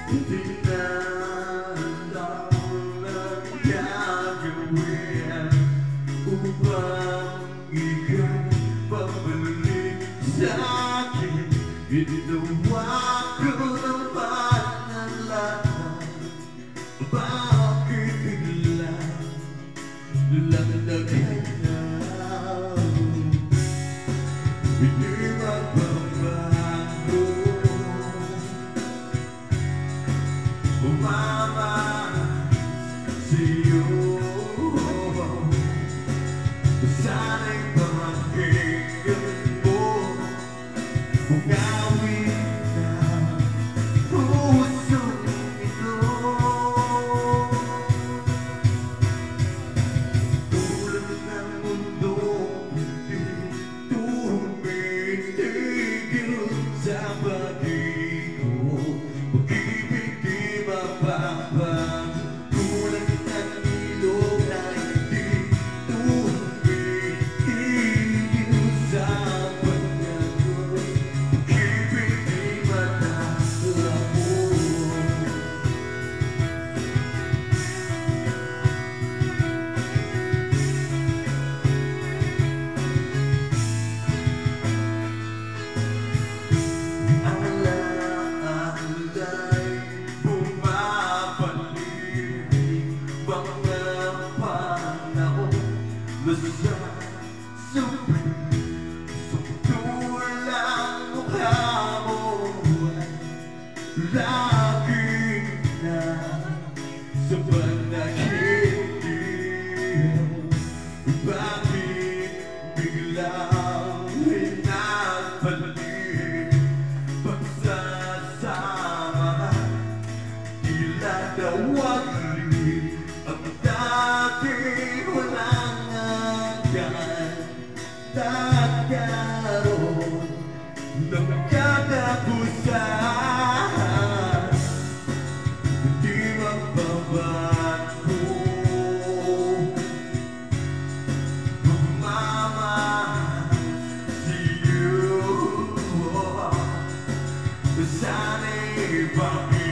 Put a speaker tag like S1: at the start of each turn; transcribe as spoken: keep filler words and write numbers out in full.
S1: Hindi na alam ang gagawin upang ika'y pabalik sa'kin. Ginawa ko naman ang lahat, bakit biglang lalagay na hindi magbabago? Umama sa'yo, sana'y pakinggan mo kung gawin na puso ito. Tulad ng mundong hindi tumitigil sa pag-ikot, pag-ibig di mababago. Tulad ng ilog na hindi tumitigil sa pag-ikot, pag-ibig di matatapos. Alay bumabalik, mga panahon na sa sabi, sumtulang mukha mo ay laging na sa panaginip. Bakit biglang pinabalik pagsasama? Tila nawagli ang dati walang hanggan, nagkaroon ng katapusan. Hindi magbabago, umama sa'yo, sana'y bakit